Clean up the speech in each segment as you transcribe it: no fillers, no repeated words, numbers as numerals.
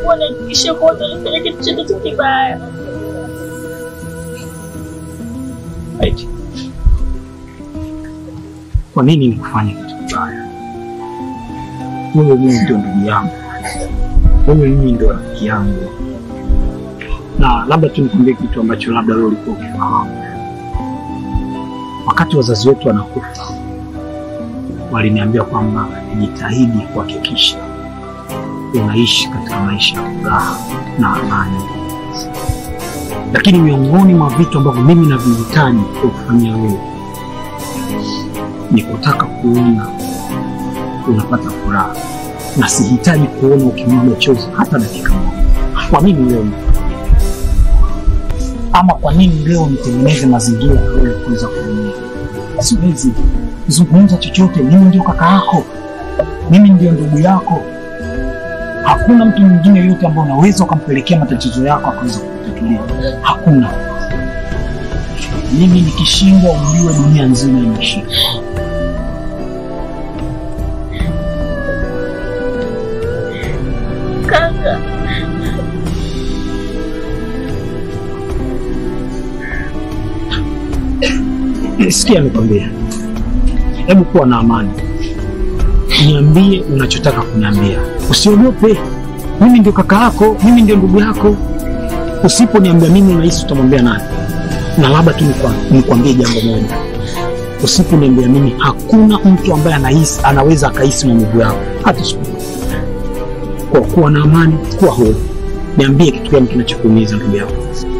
Mungu anihakikishie kwa utanifanya kitu chochote kibaya. Eti, kwa nini nikufanya kitu kibaya? Wewe mimi ndio ndugu yangu. Wewe mimi ndio rafiki yangu. Na labda tu nikwambie kitu ambacho labda wewe ulikuwa ukifahamu. Wakati wazazi wetu wanakufa, waliniambia kwamba nijitahidi kuhakikisha unaishi katika maisha ya furaha na amani. Lakini miongoni mwa vitu ambavyo mimi navihitaji kufanyia wewe ni kutaka kuona unapata furaha, na sihitaji kuona ukimwaga chozi hata dakika moja. Kwa nini leo? Ama kwa nini leo nitengeneze mazingira ya wewe kuweza kuumia? Siwezi kuzungumza chochote. Mimi ndio kaka yako, mimi ndio ndugu yako. Hakuna mtu mwingine yote ambaye unaweza ukampelekea matatizo yako akaweza kutatulia. Hakuna. Mimi nikishindwa, ujue dunia nzima imeshindwa. Kaka, sikia nikwambie, hebu kuwa na amani. Niambie unachotaka kuniambia. Usiogope. Mimi ndio kaka yako, mimi ndio ndugu yako. Usiponiambia mimi unahisi utamwambia nani? Na labda tu nikwambie jambo moja. Usiponiambia mimi, hakuna mtu ambaye anaweza akahisi maumivu yako hata siku. Kwa kuwa na amani, kuwa huru. Niambie kitu gani kinachokuumiza ndugu yako.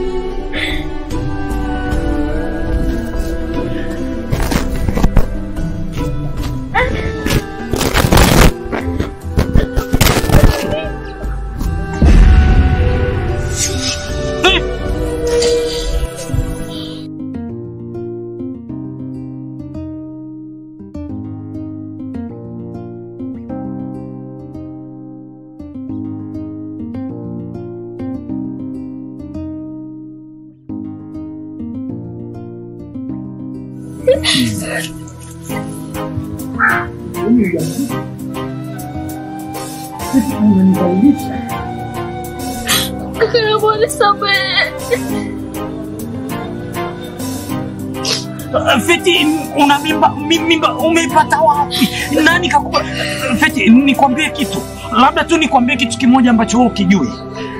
Feti, una mimba umeipata wapi? Nani kakupa? Feti, nikwambie kitu. Labda tu nikwambie kitu kimoja ambacho wewe ukijui.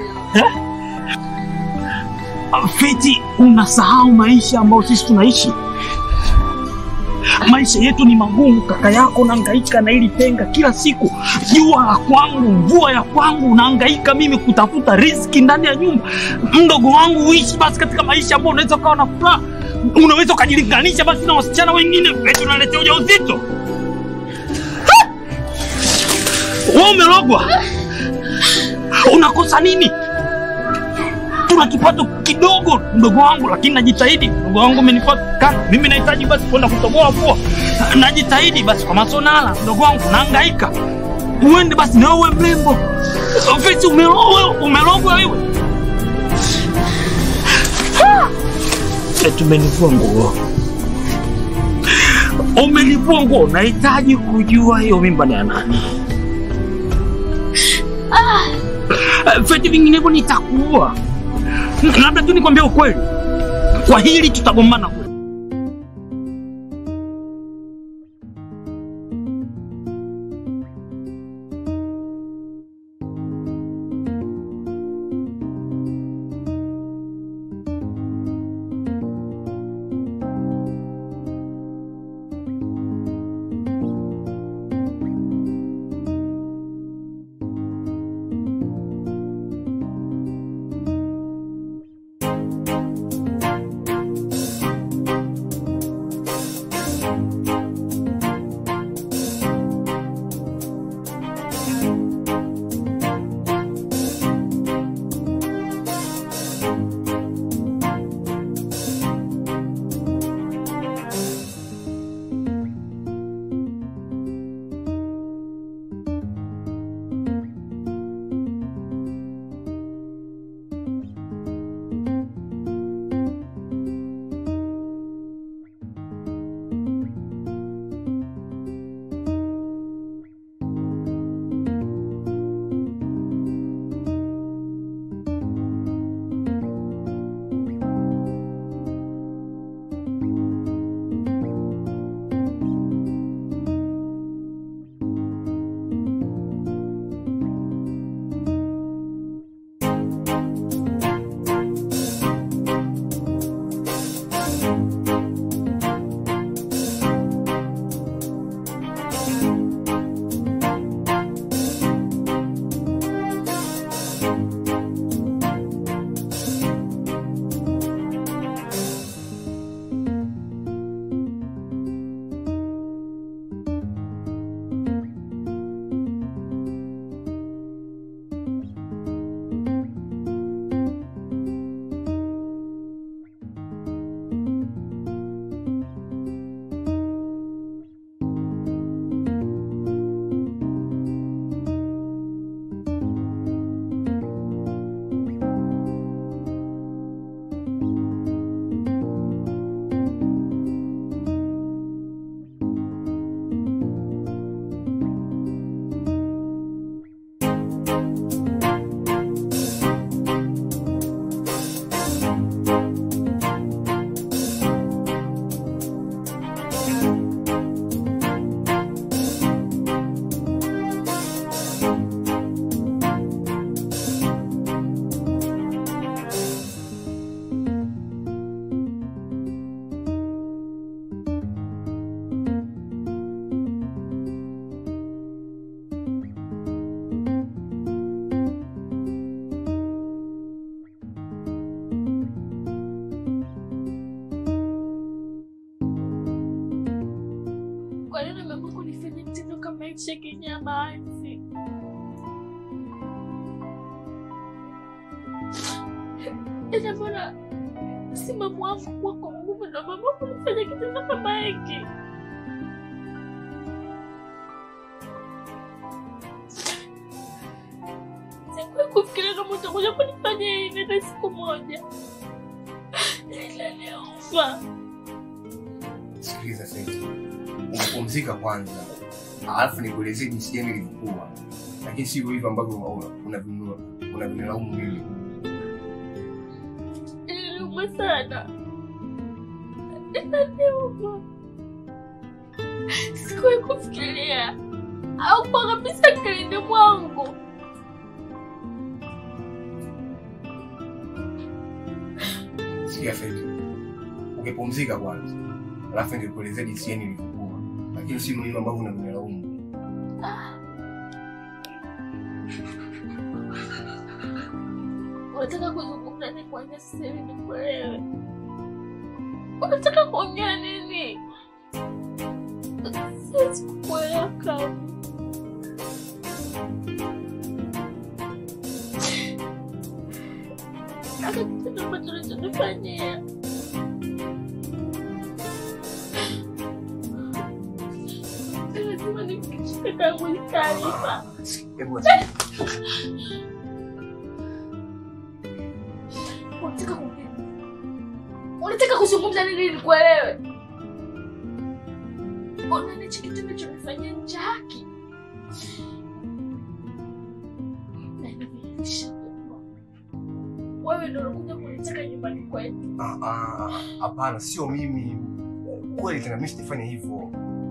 Feti, unasahau maisha ambayo sisi tunaishi. Maisha yetu ni magumu. Kaka yako nahangaika na ili tenga kila siku. Jua la kwangu, mvua ya kwangu, nahangaika mimi kutafuta riziki ndani ya nyumba. Mdogo wangu uishi basi katika maisha ambayo unaweza kuwa na furaha. Unaweza kujilinganisha basi na wasichana wengine. Eti unaletea ujauzito. Wewe umelogwa. Unakosa nini? Tuna kipato kidogo mdogo wangu, lakini najitahidi. Mdogo wangu umenifuata. Mimi nahitaji basi kwenda kutoboa pua. Najitahidi basi kwa masonala. Mdogo wangu nahangaika. Uende basi na wewe mrembo. Ofisi umelogwa wewe. Tumenivua nguo. Umenivua nguo. Nahitaji kujua hiyo mimba ni ya nani. Feti, vinginevyo nitakuua. Labda tu nikwambie ukweli. Kwa hili tutagombana kweli. Kwa nini mama kunifanya kitendo kama hicho kinyamazi? Ina mbona msimamo wangu kwa nguvu ndo mama kunifanya kitendo kama hiki? Sikuwahi kufikiria kama utakuja kunifanya hivi hata siku moja. Ila leo Sikiliza sasa. Unapumzika kwanza. Alafu nikuelezee jinsi gani ilikuwa. Lakini sio hivyo ambavyo unavinilaumu mimi. Iliuma sana. Iliuma. Sikuwahi kufikiria. Au kwa kabisa akilini mwangu. Sikia Feti. Ungepumzika kwanza. Alafu nikuelezee jinsi gani ilikuwa. Lakini sio hivyo ambavyo unavinilaumu. Unataka kuzungumza nini kwanza sasa hivi nikuelewe? Unataka kuongea nini? Siwezi kukuelewa kama. Hata kitendo ambacho unachonifanyia. Lazima nifikishe kama hii taarifa. Hebu unataka kuzungumza nini nikuelewe? Ona nicho kitu ninachofanyia nje haki. Wewe ndio unakuja kunitaka nyumbani kwetu. Hapana, sio mimi. Kweli tena mimi sifanye hivyo.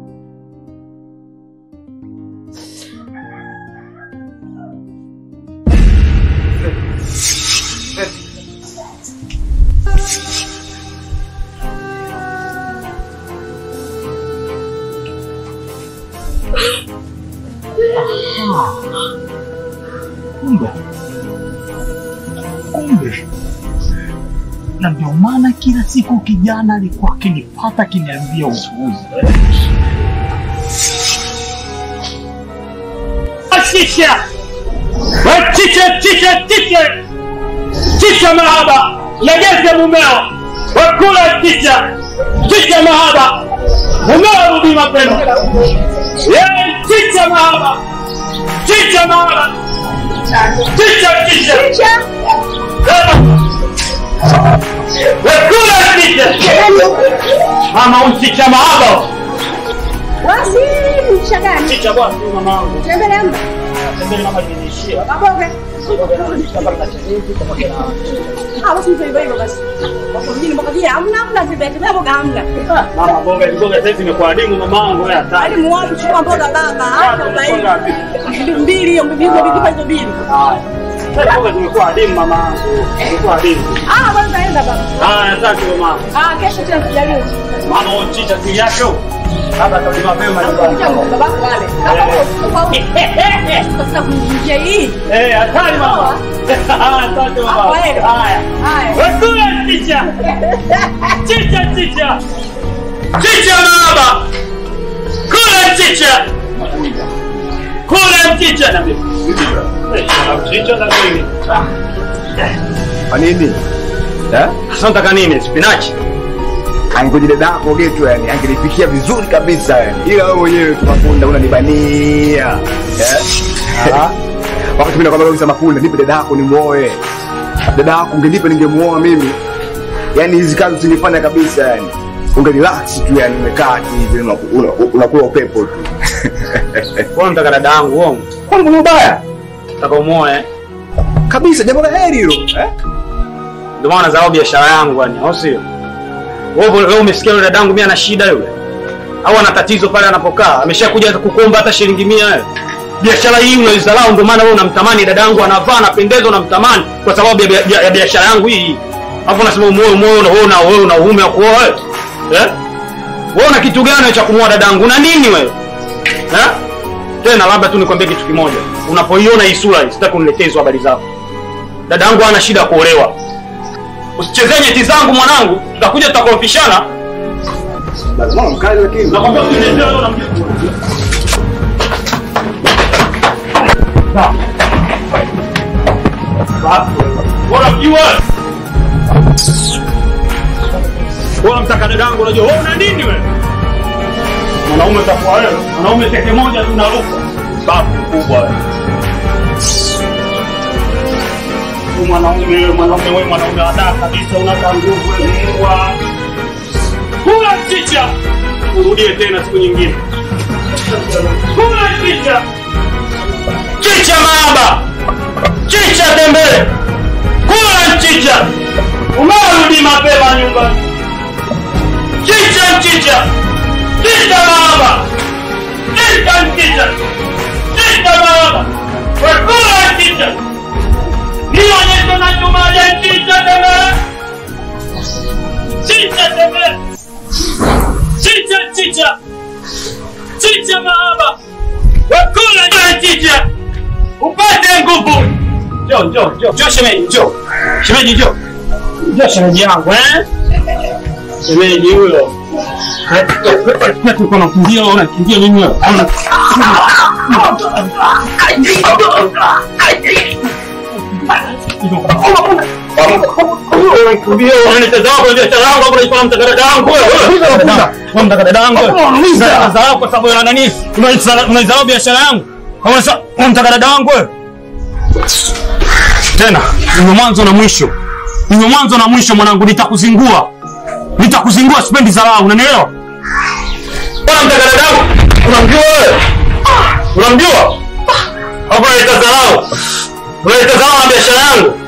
Kumbe. Na ndio maana kila siku kijana alikuwa akinipata kiniambia upuuzi. Chicha! Chicha mahaba! Legeza mumeo! Wakula chicha! Chicha mahaba! Mumeo rudi mapema! Chicha mahaba! Chicha mahaba! Chicha! Wakula chicha! Mama uchicha mahaba! Wasi chicha gani? Chicha bwana mama wangu. Tembele amba. Tembele mama jinishia. Maboga. Basi mtu hivyo basi. Hapo mjini mboga hamna vibeti boga hamna. Mama boga sasa imekuwa adimu mamangu wewe hata. Hadi muwapi chukua mboga baba. Hapo baini. Mbili hiyo mbili hizo mbili. Sasa boga zimekuwa adimu mamangu. Zimekuwa adimu. Bwana naenda baba. Asante mama. Kesho tena tujaliwe. Mama uchicha si yako. Baba tulima mapema nyumbani. Baba wale. Sasa kunjia hii. Hatari mama. Asante mama. Haya. Wakula chicha. Chicha. Chicha baba. Kula chicha. Kula chicha na mimi. Chicha na mimi. Kwa nini? Unataka nini? Spinach. Angoje dadako getu yani angenipikia vizuri kabisa yani. Ila wewe mwenyewe tunapunda unanibania. Wakati mimi nakwambia kabisa mapunda nipe dadako nimuoe. Dadako ungenipa ningemuoa mimi. Yani hizi kazi usingefanya kabisa yani. Ungerelax tu yani umekaa hivi unakula upepo tu. Kwa mtaka dadangu uongo. Kwa nini mbaya? Nataka umuoe. Kabisa jambo la heri hilo, Ndio maana zao biashara yangu yani, au sio? Wewe umesikia yule dadangu mimi ana shida yule? Au ana tatizo pale anapokaa? Ameshakuja kukuomba hata shilingi 100 Biashara hii unaizalau, ndio maana wewe unamtamani dadangu, anavaa anapendeza, unamtamani kwa sababu ya biashara yangu hii. Hapo unasema moyo wewe una uume wa kuoa wewe. Wewe una kitu gani cha kumwoa dadangu? Una nini wewe? Tena labda tu nikwambie kitu kimoja. Unapoiona hii sura hii, sitaki uniletee hizo habari zako. Dadangu ana shida kuolewa. Usichezee nyeti zangu mwanangu, tutakuja tutakopishana. Lazima mkali lakini. Nakwambia usiletee leo na mjukuu. Bora mjua. Bora mtaka dadangu, unajua wewe una nini wewe? Mwanaume utakuwa wewe. Mwanaume teke moja tu na ruka. Babu kubwa wewe. Mwanaume wa dada kabisa, unaka nguvu wewe mbwa. Kula chicha. Urudie tena siku nyingine. Kula chicha. Chicha mahaba. Chicha tembele. Kula chicha. Umarudi mapema nyumbani. Chicha. Chicha mahaba. Chicha. Chicha mahaba. Kula chicha. Nionyeshe na nyuma ya chicha tembele. Chicha tembele. Chicha. Chicha mahaba. Kula chicha. Upate nguvu. Njoo shemeji, njoo. Shemeji njoo. Njoo shemeji yangu, Shemeji huyo. Tuko nakimbia, unakimbia nini wewe? Unaizao biashara yangu. Unamtaka dada wangu wewe? Tena, ni mwanzo na mwisho mwanangu, nitakuzingua. Sipendi dharau, unanielewa? Unamtaka dada wangu? Unamjua wewe? Unamjua? Hapo unaita dharau. Unaita dharau na biashara yangu.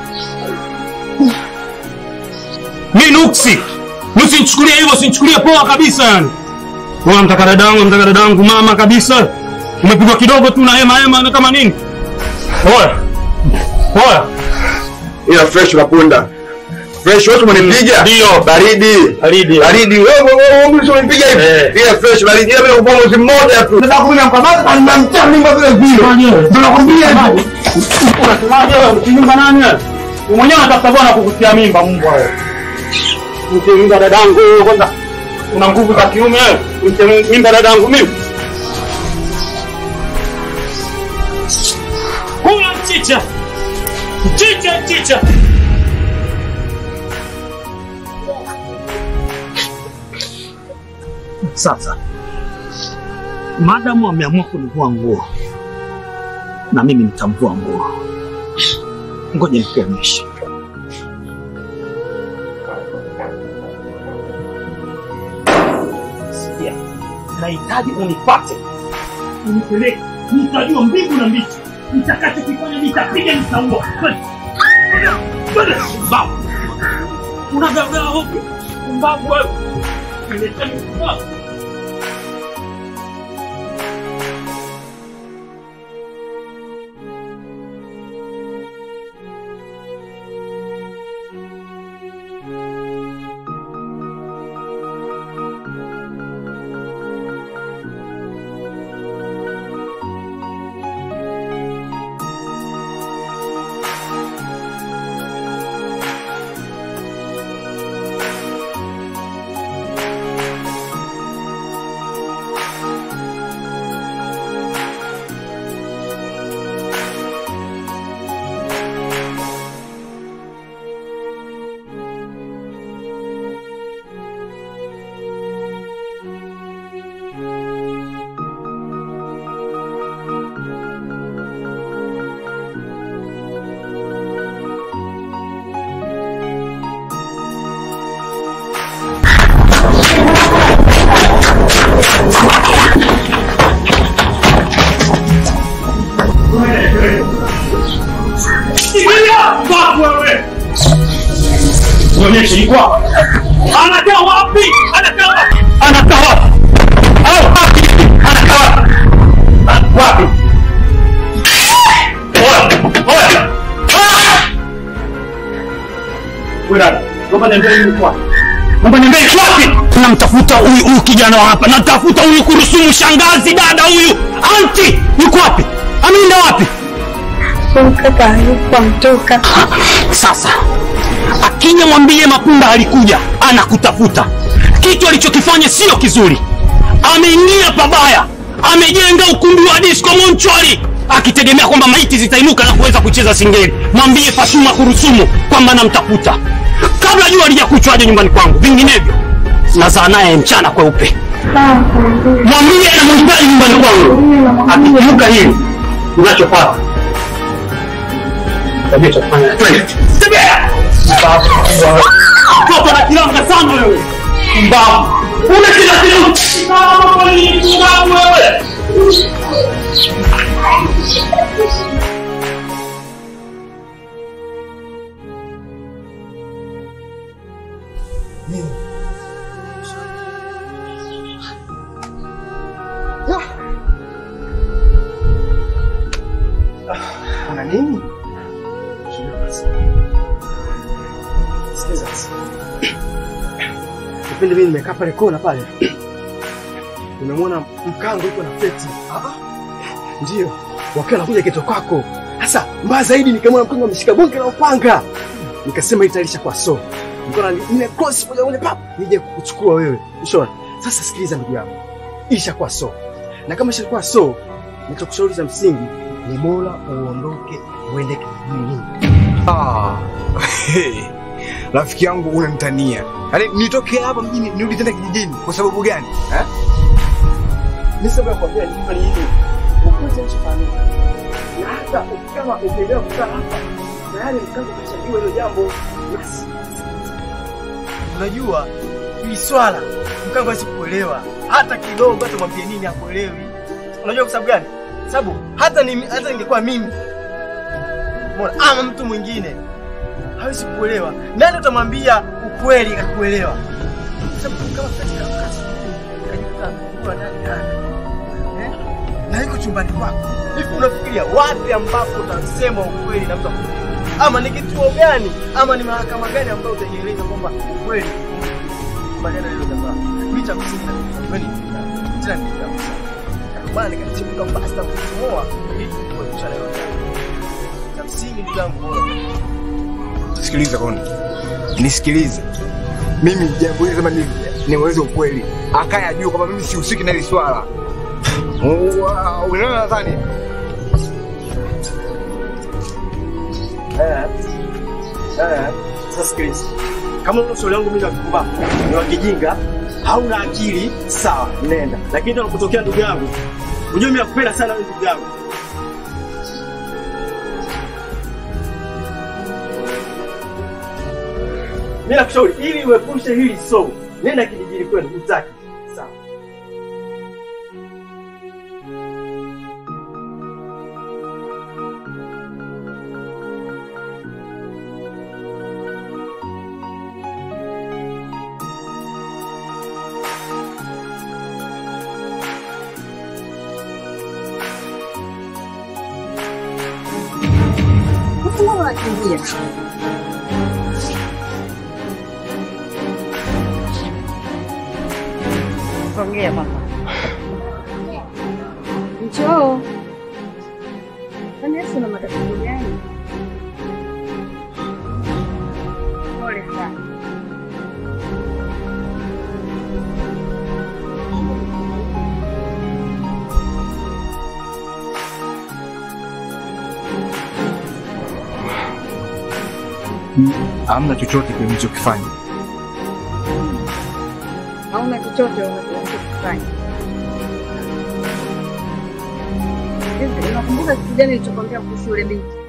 Mimi nuksi. Usinichukulie hivyo, usinichukulie poa kabisa yani. Unamtaka dada wangu mama kabisa. Umepigwa kidogo tu na hema na kama nini? Poa. Ila fresh unapunda. Fresh watu wanipiga. Ndio, baridi. Wewe umenipiga hivi. Ila fresh baridi. Ila mimi mwezi mmoja tu. Nataka kumina mkamata na namtia mimba vile vile. Ndio nakwambia hivi. Unasemaje wewe? Mkinyumba nani wewe? Mwenyewe unatafuta bwana kukutia mimba mbwa wewe. Mkinyumba dadangu kwanza. Una nguvu za kiume wewe. Mimba dadangu mimi. Kula chicha. Sasa madamu ameamua kunivua nguo, na mimi nitamvua nguo. Ngoja nikuonyeshe. Sikia, nahitaji unipate, unipeleke, nitajua mbingu na mbichi. Nitakachokifanya nitapiga, nitaua. Mbavu. Unagagaa huku. Mbavu wewe. Nileteni mbavu. Nionyeshe yuko wapi? Anakaa wapi? Anakaa wapi? Anakaa wapi? Au wapi? Anakaa wapi? Wapi? Oya! Wewe, ngomba niambie yuko wapi? Ngomba niambie yuko wapi? Namtafuta huyu kijana hapa. Natafuta huyu Kurusumu, shangazi, dada huyu. Anti, yuko wapi? Ameenda wapi? Kaka yuko amtoka. Sasa akija mwambie Mapunda alikuja anakutafuta. Kitu alichokifanya sio kizuri. Ameingia pabaya. Amejenga ukumbi wa disco Monchwari akitegemea kwamba maiti zitainuka na kuweza kucheza singeli. Mwambie Fatuma Kurusumu kwamba namtafuta. Kabla jua lijakuchwa aje nyumbani kwangu. Vinginevyo nazaa naye mchana kweupe. Mwambie anamhitaji nyumbani kwangu. Akikumbuka hili unachopata. Tabia cha kufanya. Tembea! Toto na kilanga sana wewe. Mbao. Una kila kitu. Mbao ni mbao wewe. Una nini? Kipindi mimi nimekaa pale kona pale. Unamwona mkango yuko na feti. Ndio. Wakiwa nakuja kito kwako. Sasa mbaya zaidi nikamwona mkango ameshika bonge la upanga. Nikasema italisha kwa so. Nikaona nime cross moja moja pap nije kukuchukua wewe. Ushona. Sasa sikiliza ndugu yangu. Isha kwa so. Na kama isha kwa so, nitakushauri za msingi ni bora uondoke uende kijijini. Rafiki yangu unanitania. Yaani nitoke hapa mjini nirudi tena kijijini kwa sababu gani? Ni sababu ya kuambia nyumba ni hii. Ukoje mshafanya? Na hata kama ukielewa kukaa hapa, tayari mkango kashajua hilo jambo. Basi. Unajua hili swala mkango hawezi kuelewa. Hata kidogo hata mwambie nini hakuelewi. Unajua kwa sababu gani? Sababu hata ningekuwa mimi. Mbona ama mtu mwingine hawezi kuelewa. Nani utamwambia ukweli akakuelewa? Sababu kama katika kasi kajikuta kwa nani na yuko chumbani kwako. Hivi unafikiria wapi ambapo utasema ukweli na mtu akuelewa? Ama ni kituo gani? Ama ni mahakama gani ambayo utajieleza kwamba ukweli badala ya jambo? Mimi cha kusema wewe ni tena ni jambo. Bwana nikachimba basi na kumoa ili kuepusha leo. Cha msingi ndugu yangu bora. Sikiliza kona. Nisikilize. Mimi jambo hili kama niweze ukweli. Akaya juu kama mimi sihusiki na hili swala. Unaona nadhani? Sasa sikiliza. Kama ushauri wangu mimi nakukubali. Ni wa kijinga, hauna akili, sawa, nenda. Lakini ndio unapotokea ndugu yangu. Unajua mimi nakupenda sana wewe ndugu yangu. Mimi nakushauri ili uepushe hili so, nenda kijijini kwenu utaki. Sawa. Mbona unakimbia? Ongea mama. Njoo. Kwani una matatizo gani? Pole sana. Hamna chochote kilichokifanya. Hauna chochote unachofanya. Hivi unakumbuka kitu gani nilichokwambia kuhusu yule binti?